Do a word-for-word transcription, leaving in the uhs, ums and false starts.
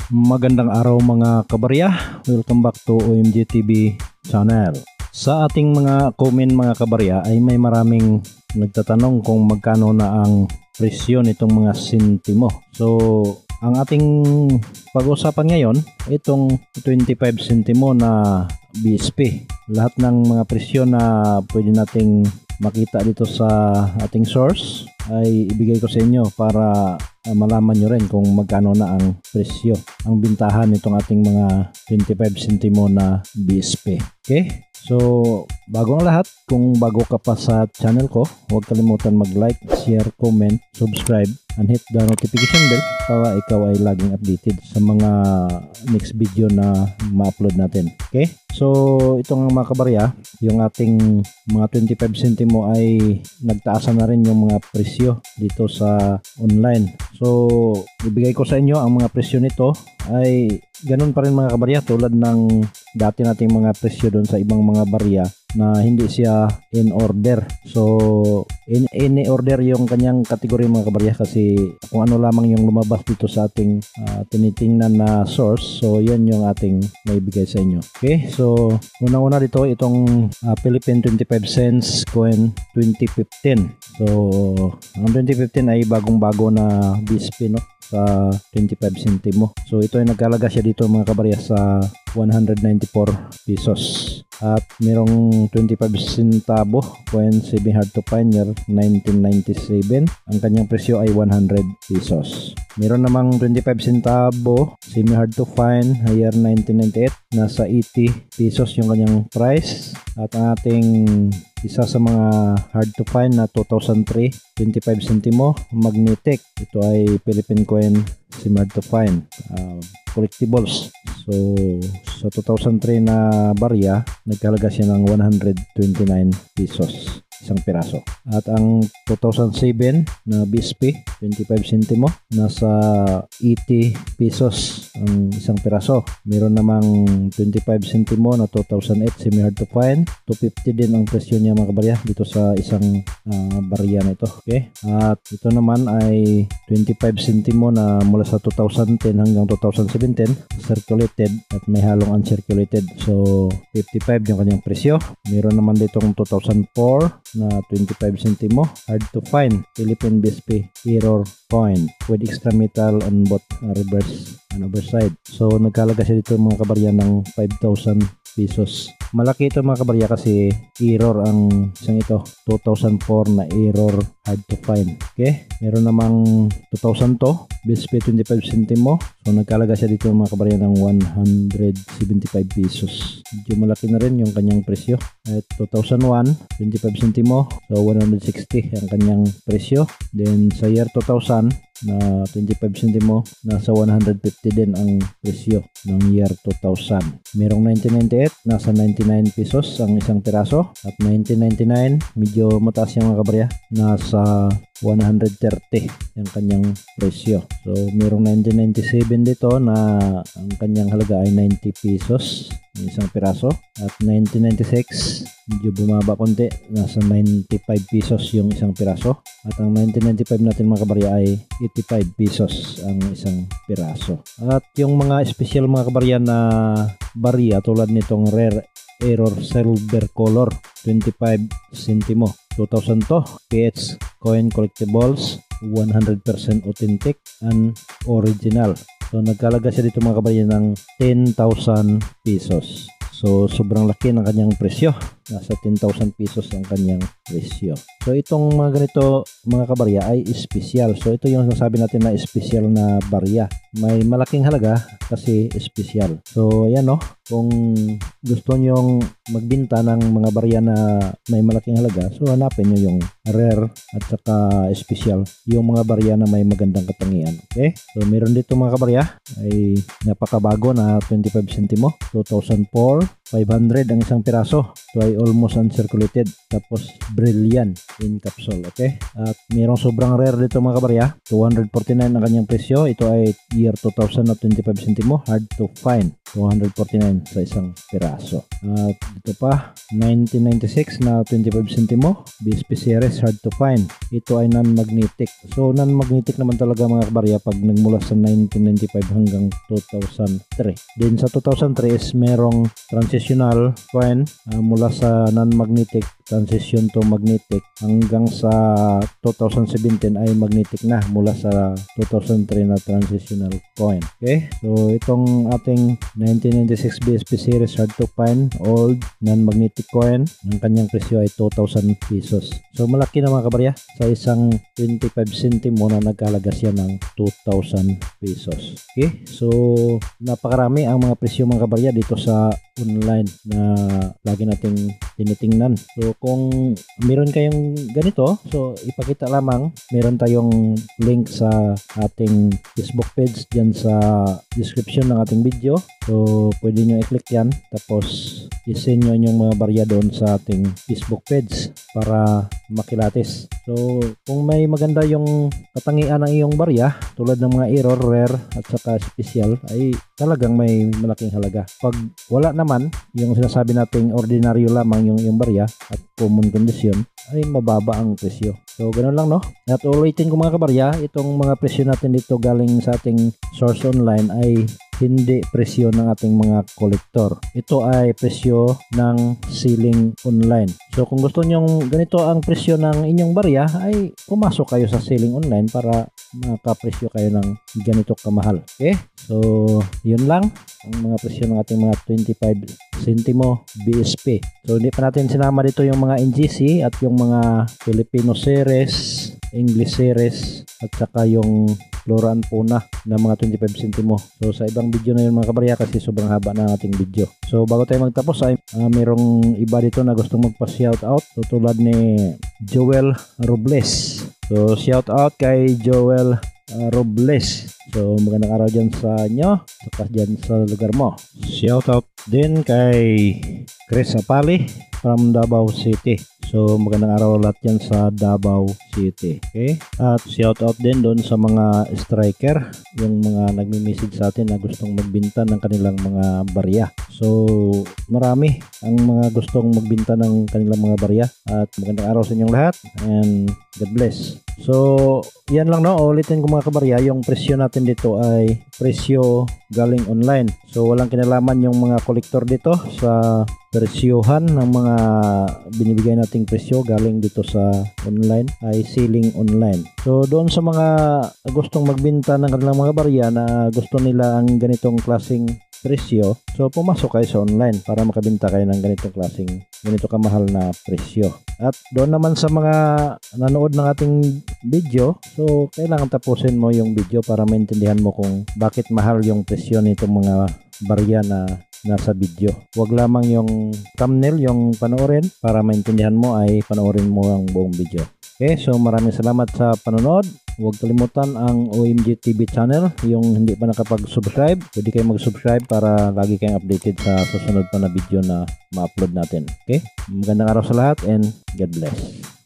Magandang araw mga kabarya, welcome back to O M G T V channel. Sa ating mga comment mga kabarya ay may maraming nagtatanong kung magkano na ang presyo nitong mga sentimo. So ang ating pag-usapan ngayon itong twenty-five sentimo na B S P. Lahat ng mga presyo na pwede nating makita dito sa ating source ay ibigay ko sa inyo para uh, malaman nyo rin kung magkano na ang presyo, ang bintahan nitong ating mga twenty-five sentimo na B S P. Okay? So, bago ang lahat, kung bago ka pa sa channel ko, huwag kalimutan mag-like, share, comment, subscribe, and hit the notification bell para ikaw ay laging updated sa mga next video na ma-upload natin. Okay? So, itong mga kabarya, yung ating mga twenty-five sentimo ay nagtaasan na rin yung mga presyo dito sa online. So, ibigay ko sa inyo ang mga presyo nito ay ganun pa rin mga kabarya tulad ng dati nating mga presyo doon sa ibang mga barya na hindi siya in order. So in any order yung kanyang kategory mga kabarya kasi kung ano lamang yung lumabas dito sa ating uh, tinitingnan na source, so yan yung ating maibigay sa inyo. Okay, so unang-una dito itong uh, Philippine twenty-five cents coin twenty fifteen. So ang twenty fifteen ay bagong-bago na B S P, no, sa twenty-five sentimo. So ito ay nagkalaga siya dito mga kabarya sa one hundred ninety-four pesos. At merong twenty-five centavo coin semi hard to find year nineteen ninety-seven. Ang kanyang presyo ay one hundred pesos. Meron namang twenty-five centavo semi hard to find year nineteen ninety-eight, nasa eighty pesos yung kanyang price. At ang ating isa sa mga hard to find na two thousand three twenty-five sentimo magnetic, ito ay Philippine coin semi hard to find uh, collectibles. So sa two thousand three na barya nagkalaga siya ng one hundred twenty-nine pesos isang piraso. At ang two thousand seven na B S P twenty-five sentimo nasa eighty pesos ang isang piraso. Meron namang twenty-five sentimo na two thousand eight semi hard to find, two fifty din ang presyo niya mga kabarya dito sa isang uh, barya na ito. Okay? At ito naman ay twenty-five sentimo na mula sa two thousand ten hanggang two thousand seventeen circulated at may halong uncirculated. So fifty-five yung kanyang presyo. Meron naman ditong two thousand four na twenty-five sentimo hard to find Philippine B S P error coin with extra metal on both uh, reverse and overside. So nagkalaga siya dito mga kabarya ng five thousand pesos. Malaki ito mga kabarya kasi error ang isang ito, two thousand four na error hard to find. Okay, meron namang two thousand two B S P twenty-five sentimo. So nagkalaga siya dito mga kabarya ng one hundred seventy-five pesos. Medyo malaki na rin yung kanyang presyo. At two thousand one twenty-five sentimo, so one hundred sixty ang kanyang presyo. Then sa year two thousand na twenty-five sentimo nasa one hundred fifty din ang presyo ng year two thousand. Merong nineteen ninety-eight nasa ninety-nine pesos ang isang piraso. At nineteen ninety-nine medyo mataas yung mga kabarya, nasa one hundred thirty yung kanyang presyo. So merong nineteen ninety-seven dito na ang kanyang halaga ay ninety pesos ang isang piraso. At nineteen ninety-six medyo bumaba konti, nasa ninety-five pesos yung isang piraso. At ang nineteen ninety-five natin mga kabarya ay eighty-five pesos ang isang piraso. At yung mga special mga kabarya na barya tulad nitong rare error silver color twenty-five sentimo two thousand two P H coin collectibles one hundred percent authentic and original. So nagkalaga siya dito mga kabarya ng ten thousand pesos. So sobrang laki ng kanyang presyo, nasa ten thousand pesos ang kanyang presyo. So itong mga ganito mga kabarya ay espesyal. So ito yung sasabi natin na espesyal na barya. May malaking halaga kasi espesyal. So ayan, no, kung gusto nyong magbinta ng mga barya na may malaking halaga, so hanapin nyo yung rare at saka espesyal, yung mga barya na may magandang katangian. Okay, so meron dito mga kabarya ay napakabago na twenty-five sentimo two thousand four five hundred ang isang piraso. Ito ay almost uncirculated. Tapos brilliant in capsule. Okay? At mayroong sobrang rare dito mga kabarya. two hundred forty-nine ang kanyang presyo. Ito ay year two thousand na twenty-five sentimo. Hard to find. two hundred forty-nine sa isang piraso. At ito pa, nineteen ninety-six na twenty-five sentimo. B S P series, hard to find. Ito ay non-magnetic. So non-magnetic naman talaga mga kabarya pag nagmula sa nineteen ninety-five hanggang two thousand three. Din sa two thousand three is merong transitional coin uh, mula sa non-magnetic transition to magnetic hanggang sa two thousand seventeen ay magnetic na mula sa two thousand three na transitional coin. Okay? So itong ating nineteen ninety-six B S P series hard to find old non-magnetic coin, ang kanyang presyo ay two thousand pesos. So malaki na mga kabarya, sa isang twenty-five sentimo na nagkalaga siya ng two thousand pesos. Okay? So napakarami ang mga presyo mga kabarya dito sa online na lagi nating tinitingnan. So kung meron kayong ganito, so ipakita lamang, meron tayong link sa ating Facebook page dyan sa description ng ating video. So pwede nyo i-click yan, tapos i-send nyo yung mga barya doon sa ating Facebook page para makilatis. So kung may maganda yung katangian ng iyong barya, tulad ng mga error, rare at saka special, ay talagang may malaking halaga. Pag wala naman, yung sinasabi nating ordinaryo lamang yung yung barya at common condition, ay mababa ang presyo. So ganoon lang, no? At ulitin ko mga kabarya, itong mga presyo natin dito galing sa ating source online ay hindi presyo ng ating mga kolektor. Ito ay presyo ng selling online. So kung gusto nyong ganito ang presyo ng inyong barya, ay pumasok kayo sa selling online para makapresyo kayo ng ganito kamahal. Okay? So yun lang ang mga presyo ng ating mga twenty-five sentimo B S P. So hindi pa natin sinama dito yung mga N G C at yung mga Filipino series, English series at saka yung Flora and Fauna na mga twenty-five sentimo. So sa ibang video na yun mga kabarya kasi sobrang haba na ating video. So bago tayo magtapos ay uh, mayroong iba dito na gustong magpa-shout out. So tulad ni Joel Robles. So shout out kay Joel uh, Robles. So magandang araw dyan sa inyo, saka dyan sa lugar mo. Shout out din kay Chris Apali from Davao City. So magandang araw lahat dyan sa Davao City. Okay? At shout out din doon sa mga striker, yung mga nagmi-message sa atin na gustong magbinta ng kanilang mga barya. So marami ang mga gustong magbinta ng kanilang mga barya. At magandang araw sa inyong lahat and God bless. So yan lang, no, ulitin ko mga kabarya, yung presyo natin dito ay presyo galing online. So walang kinalaman yung mga kolektor dito sa presyohan ng mga binibigay nating presyo galing dito sa online, ay selling online. So doon sa mga gustong magbenta ng kanilang mga barya na gusto nila ang ganitong klaseng presyo, so pumasok kayo sa online para makabenta kayo ng ganitong klaseng, ganito kamahal na presyo. At doon naman sa mga nanood ng ating video, so kailangan tapusin mo yung video para maintindihan mo kung bakit mahal yung presyo nitong mga barya na nasa video. Huwag lamang yung thumbnail yung panoorin, para maintindihan mo ay panoorin mo ang buong video. Okay, so maraming salamat sa panonood. Huwag kalimutan ang O M G T V channel. Yung hindi pa nakapag-subscribe, pwede kayo mag-subscribe para lagi kayong updated sa susunod pa na video na ma-upload natin. Okay? Magandang araw sa lahat and God bless.